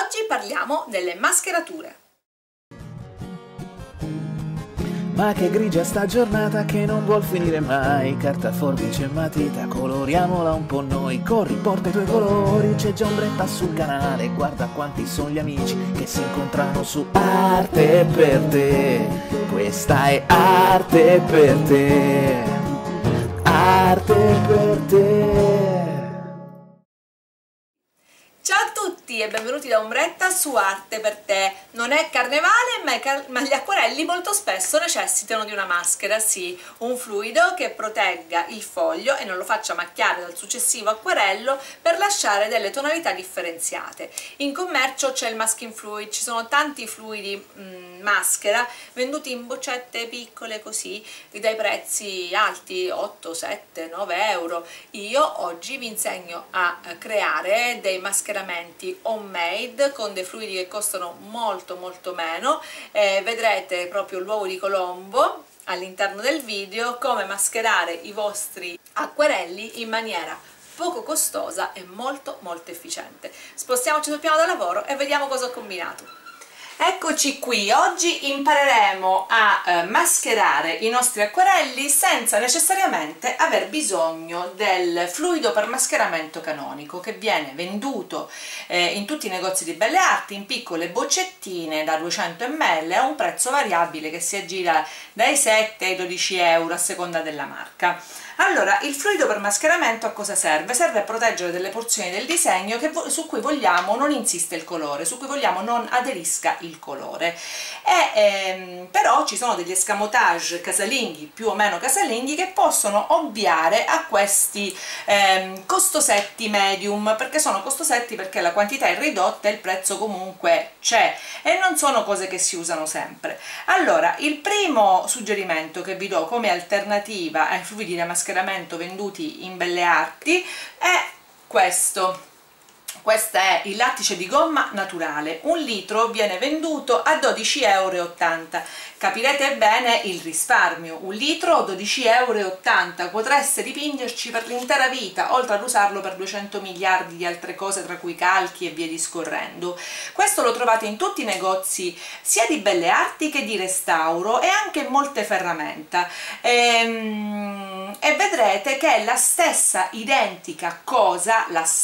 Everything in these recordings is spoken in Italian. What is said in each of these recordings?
Oggi parliamo delle mascherature. Ma che grigia sta giornata che non vuol finire mai. Carta, forbice e matita, coloriamola un po' noi. Corri, porta i tuoi colori, c'è già Ombretta sul canale. Guarda quanti sono gli amici che si incontrano su Arte per te. Questa è Arte per te. Arte per te. Ciao a tutti e benvenuti da Ombretta su Arte per te. Non è carnevale, ma gli acquarelli molto spesso necessitano di una maschera, sì, un fluido che protegga il foglio e non lo faccia macchiare dal successivo acquarello per lasciare delle tonalità differenziate. In commercio c'è il masking fluid, ci sono tanti fluidi maschera venduti in boccette piccole così, dai prezzi alti, 8, 7, 9 euro. Io oggi vi insegno a creare dei mascheramenti homemade con dei fluidi che costano molto meno. Vedrete proprio l'uovo di Colombo all'interno del video, come mascherare i vostri acquarelli in maniera poco costosa e molto efficiente. Spostiamoci sul piano da lavoro e vediamo cosa ho combinato. Eccoci qui, oggi impareremo a mascherare i nostri acquarelli senza necessariamente aver bisogno del fluido per mascheramento canonico, che viene venduto in tutti i negozi di belle arti in piccole boccettine da 200 ml a un prezzo variabile che si aggira dai 7 ai 12 euro a seconda della marca. Allora, il fluido per mascheramento a cosa serve? Serve a proteggere delle porzioni del disegno su cui vogliamo non insiste il colore, su cui vogliamo non aderisca il colore. Però ci sono degli escamotage casalinghi, più o meno casalinghi, che possono ovviare a questi costosetti medium. Perché sono costosetti? Perché la quantità è ridotta e il prezzo comunque c'è e non sono cose che si usano sempre. Allora, il primo suggerimento che vi do come alternativa ai fluidi da mascheramento venduti in belle arti è questo. Questo è il lattice di gomma naturale, 1 litro viene venduto a 12,80 euro. Capirete bene il risparmio, 1 litro 12,80 euro, potreste dipingerci per l'intera vita, oltre ad usarlo per 200 miliardi di altre cose, tra cui calchi e via discorrendo. Questo lo trovate in tutti i negozi sia di belle arti che di restauro e anche in molte ferramenta, e vedrete che è la stessa identica cosa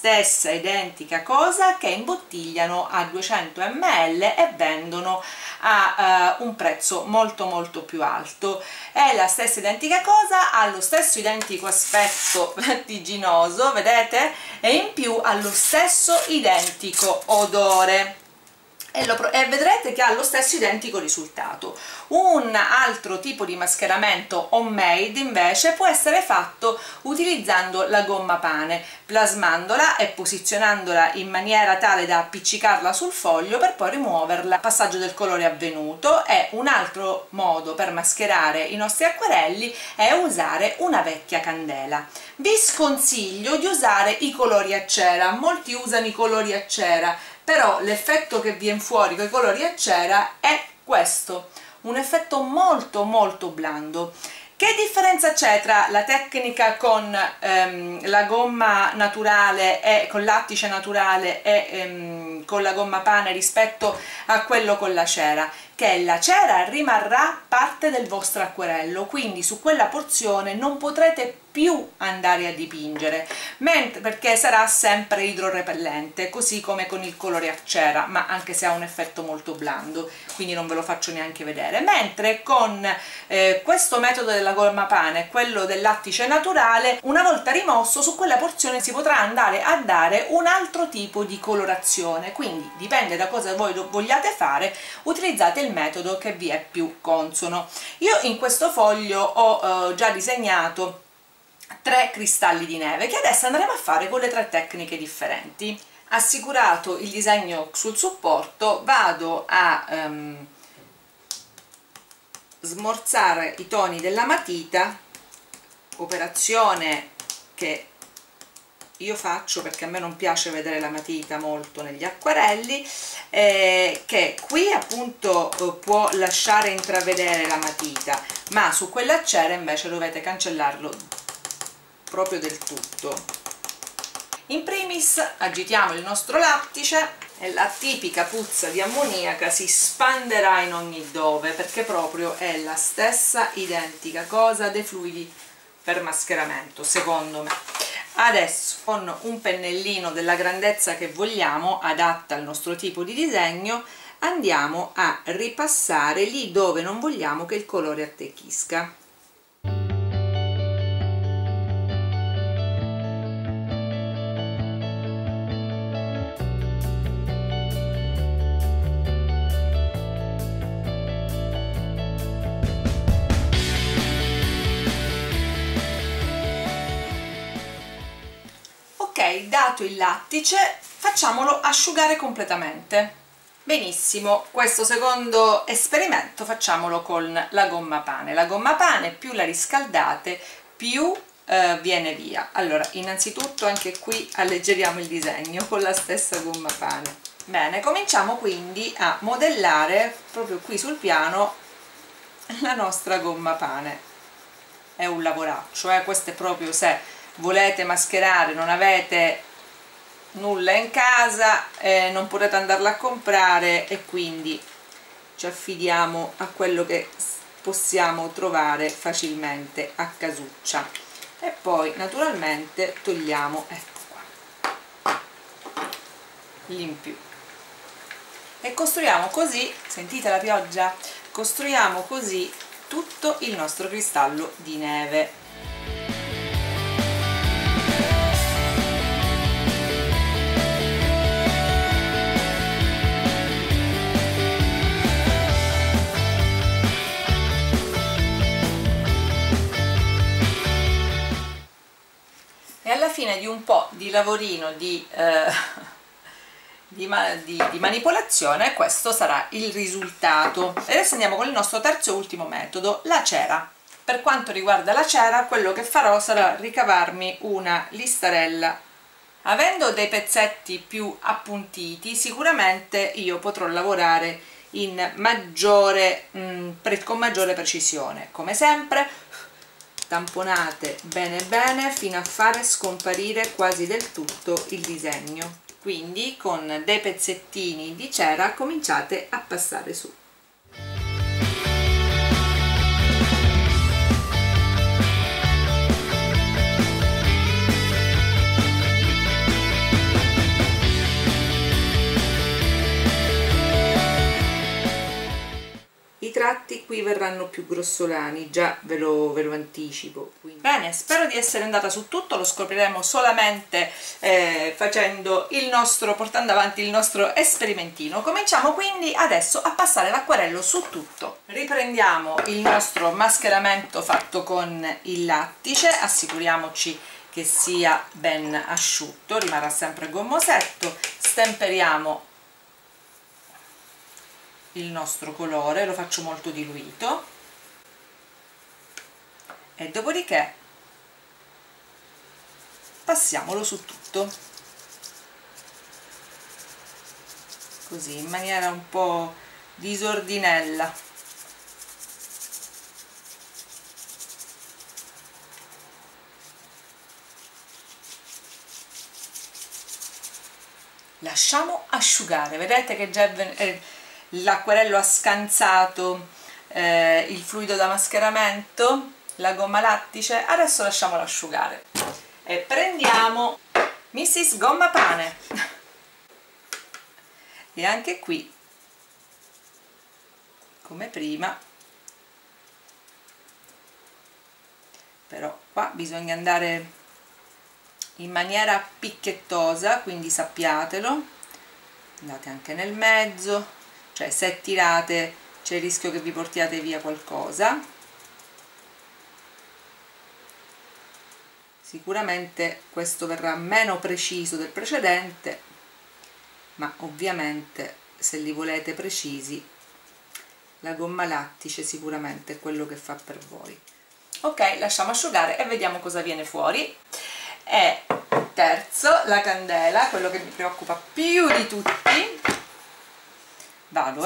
che imbottigliano a 200 ml e vendono a un prezzo molto più alto. È la stessa identica cosa, ha lo stesso identico aspetto lattiginoso, vedete? E in più ha lo stesso identico odore. E vedrete che ha lo stesso identico risultato. Un altro tipo di mascheramento homemade invece può essere fatto utilizzando la gomma pane, plasmandola e posizionandola in maniera tale da appiccicarla sul foglio per poi rimuoverla al passaggio del colore avvenuto. E un altro modo per mascherare i nostri acquarelli è usare una vecchia candela. Vi sconsiglio di usare i colori a cera, molti usano i colori a cera, però l'effetto che viene fuori con i colori a cera è questo, un effetto molto blando. Che differenza c'è tra la tecnica con la gomma naturale e con lattice naturale e con la gomma pane rispetto a quello con la cera? Che la cera rimarrà parte del vostro acquerello, quindi su quella porzione non potrete più andare a dipingere, perché sarà sempre idrorepellente, così come con il colore a cera, ma anche se ha un effetto molto blando, quindi non ve lo faccio neanche vedere. Mentre con questo metodo della gomma pane, quello del lattice naturale, una volta rimosso su quella porzione si potrà andare a dare un altro tipo di colorazione, quindi dipende da cosa voi vogliate fare, utilizzate il metodo che vi è più consono. Io in questo foglio ho già disegnato 3 cristalli di neve che adesso andremo a fare con le 3 tecniche differenti. Assicurato il disegno sul supporto, vado a smorzare i toni della matita, operazione che io faccio perché a me non piace vedere la matita molto negli acquarelli, che qui appunto può lasciare intravedere la matita, ma su quella cera invece dovete cancellarlo proprio del tutto. In primis agitiamo il nostro lattice e la tipica puzza di ammoniaca si spanderà in ogni dove, perché proprio è la stessa identica cosa dei fluidi per mascheramento, secondo me. Adesso con un pennellino della grandezza che vogliamo, adatta al nostro tipo di disegno, andiamo a ripassare lì dove non vogliamo che il colore attecchisca. Ok, dato il lattice, facciamolo asciugare completamente. Benissimo, questo secondo esperimento facciamolo con la gomma pane. La gomma pane più la riscaldate più viene via. Allora, innanzitutto anche qui alleggeriamo il disegno con la stessa gomma pane. Bene, cominciamo quindi a modellare proprio qui sul piano la nostra gomma pane. È un lavoraccio, questo è proprio se volete mascherare, non avete nulla in casa, non potete andarla a comprare e quindi ci affidiamo a quello che possiamo trovare facilmente a casuccia. E poi naturalmente togliamo, ecco qua, l'impiù, e costruiamo così, sentite la pioggia? Costruiamo così tutto il nostro cristallo di neve. E alla fine di un po' di lavorino di manipolazione, questo sarà il risultato. Adesso andiamo con il nostro terzo e ultimo metodo, la cera. Per quanto riguarda la cera, quello che farò sarà ricavarmi una listarella. Avendo dei pezzetti più appuntiti, sicuramente io potrò lavorare con maggiore precisione. Come sempre tamponate bene bene fino a fare scomparire quasi del tutto il disegno. Quindi con dei pezzettini di cera cominciate a passare su. I tratti qui verranno più grossolani, già ve lo anticipo. Quindi. Bene, spero di essere andata su tutto, lo scopriremo solamente portando avanti il nostro esperimentino. Cominciamo quindi adesso a passare l'acquarello su tutto. Riprendiamo il nostro mascheramento fatto con il lattice, assicuriamoci che sia ben asciutto, rimarrà sempre gommosetto, stemperiamo il nostro colore, lo faccio molto diluito e dopodiché passiamolo su tutto così in maniera un po' disordinella. Lasciamo asciugare, vedete che già l'acquarello ha scansato il fluido da mascheramento, la gomma lattice. Adesso lasciamolo asciugare e prendiamo Mrs. Gomma Pane e anche qui come prima, però qua bisogna andare in maniera picchiettosa, quindi sappiatelo, andate anche nel mezzo, cioè se tirate c'è il rischio che vi portiate via qualcosa. Sicuramente questo verrà meno preciso del precedente, ma ovviamente se li volete precisi la gomma lattice sicuramente è quello che fa per voi. Ok, lasciamo asciugare e vediamo cosa viene fuori. E terzo, la candela, quello che mi preoccupa più di tutti. Vado,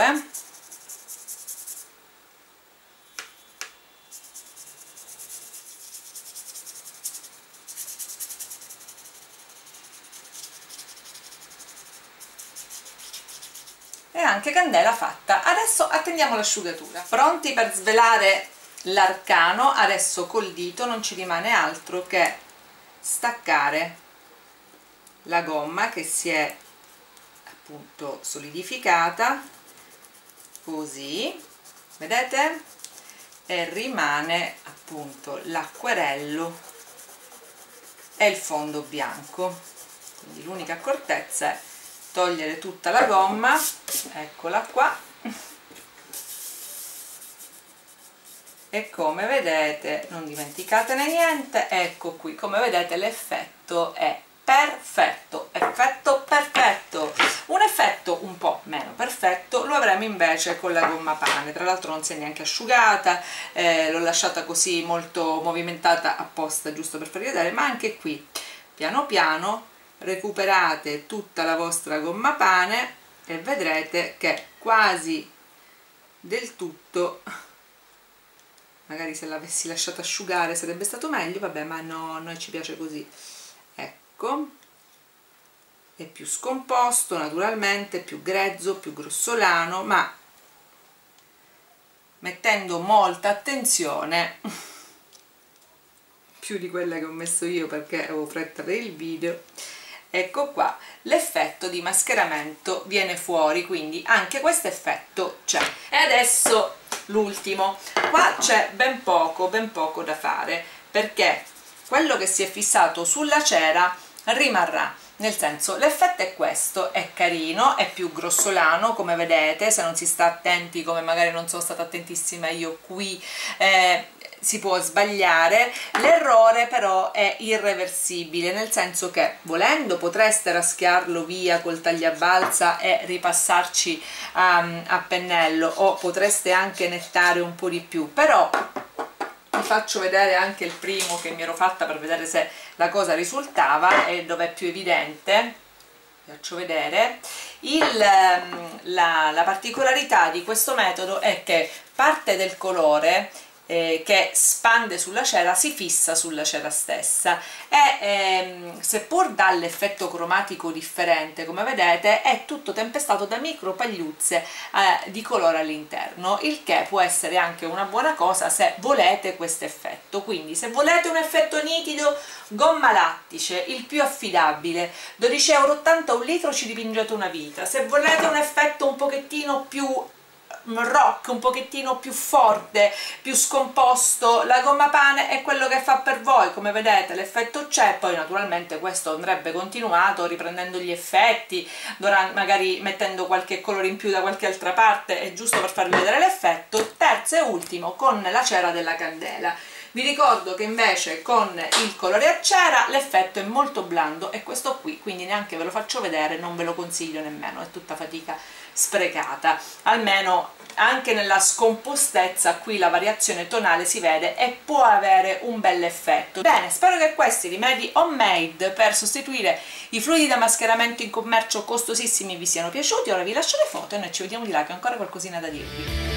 e anche candela fatta. Adesso attendiamo l'asciugatura. Pronti per svelare l'arcano? Adesso col dito non ci rimane altro che staccare la gomma che si è appunto solidificata, così, vedete? E rimane appunto l'acquerello e il fondo bianco. Quindi l'unica accortezza è togliere tutta la gomma, eccola qua, e come vedete, non dimenticatene niente, ecco qui, come vedete l'effetto è perfetto, effetto perfetto. Un effetto un po' meno perfetto lo avremo invece con la gomma pane. Tra l'altro non si è neanche asciugata, l'ho lasciata così molto movimentata apposta, giusto per farvi vedere, ma anche qui piano piano recuperate tutta la vostra gomma pane e vedrete che quasi del tutto, magari se l'avessi lasciata asciugare sarebbe stato meglio, vabbè, ma no, a noi ci piace così. Ecco, è più scomposto naturalmente, più grezzo, più grossolano, ma mettendo molta attenzione, più di quella che ho messo io perché avevo fretta per il video. Ecco qua, l'effetto di mascheramento viene fuori, quindi anche questo effetto c'è. E adesso l'ultimo. Qua c'è ben poco da fare, perché quello che si è fissato sulla cera rimarrà, nel senso, l'effetto è questo, è carino, è più grossolano, come vedete, se non si sta attenti, come magari non sono stata attentissima io qui, si può sbagliare. L'errore però è irreversibile, nel senso che volendo potreste raschiarlo via col tagliabalza e ripassarci a pennello, o potreste anche nettare un po' di più, però vi faccio vedere anche il primo che mi ero fatta per vedere se la cosa risultava, e dove è più evidente. Vi faccio vedere la particolarità di questo metodo è che parte del colore che spande sulla cera si fissa sulla cera stessa, e seppur dà l'effetto cromatico differente, come vedete, è tutto tempestato da micro pagliuzze di colore all'interno, il che può essere anche una buona cosa se volete questo effetto. Quindi se volete un effetto nitido, gomma lattice, il più affidabile, 12,80 € un litro, ci dipingete una vita. Se volete un effetto un pochettino più rock, un pochettino più forte, più scomposto, la gomma pane è quello che fa per voi. Come vedete l'effetto c'è, poi naturalmente questo andrebbe continuato riprendendo gli effetti, magari mettendo qualche colore in più da qualche altra parte, è giusto per farvi vedere l'effetto. Terzo e ultimo con la cera della candela. Vi ricordo che invece con il colore a cera l'effetto è molto blando, e questo qui, quindi neanche ve lo faccio vedere, non ve lo consiglio nemmeno, è tutta fatica sprecata. Almeno anche nella scompostezza qui la variazione tonale si vede e può avere un bel effetto. Bene, spero che questi rimedi homemade per sostituire i fluidi da mascheramento in commercio costosissimi vi siano piaciuti. Ora vi lascio le foto e noi ci vediamo di là, che ho ancora qualcosina da dirvi.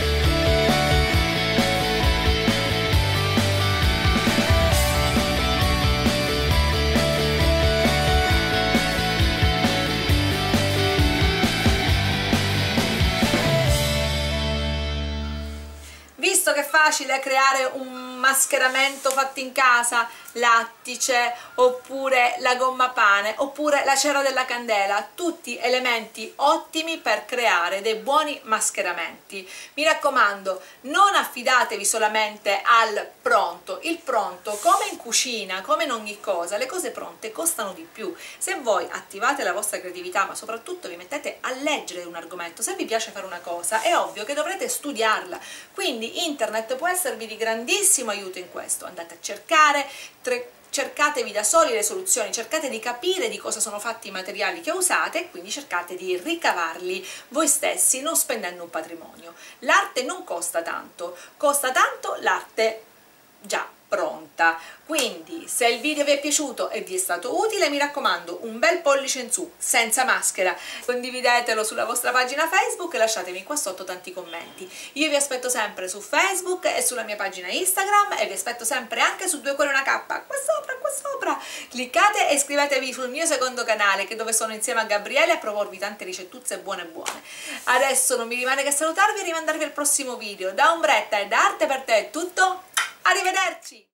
Visto che è facile creare un mascheramento fatto in casa, lattice, oppure la gomma pane, oppure la cera della candela, tutti elementi ottimi per creare dei buoni mascheramenti. Mi raccomando, non affidatevi solamente al pronto. Il pronto, come in cucina, come in ogni cosa, le cose pronte costano di più. Se voi attivate la vostra creatività, ma soprattutto vi mettete a leggere un argomento, se vi piace fare una cosa, è ovvio che dovrete studiarla, quindi internet può esservi di grandissimo aiuto in questo. Andate a cercare, cercatevi da soli le soluzioni, cercate di capire di cosa sono fatti i materiali che usate, e quindi cercate di ricavarli voi stessi, non spendendo un patrimonio. L'arte non costa tanto l'arte già pronta. Quindi se il video vi è piaciuto e vi è stato utile, mi raccomando, un bel pollice in su, senza maschera, condividetelo sulla vostra pagina Facebook e lasciatemi qua sotto tanti commenti. Io vi aspetto sempre su Facebook e sulla mia pagina Instagram, e vi aspetto sempre anche su Due Cuori Una K, qua sopra. Cliccate e iscrivetevi sul mio secondo canale, che dove sono insieme a Gabriele a proporvi tante ricettuzze buone. Adesso non mi rimane che salutarvi e rimandarvi al prossimo video. Da Ombretta e da Arte per Te è tutto, arrivederci!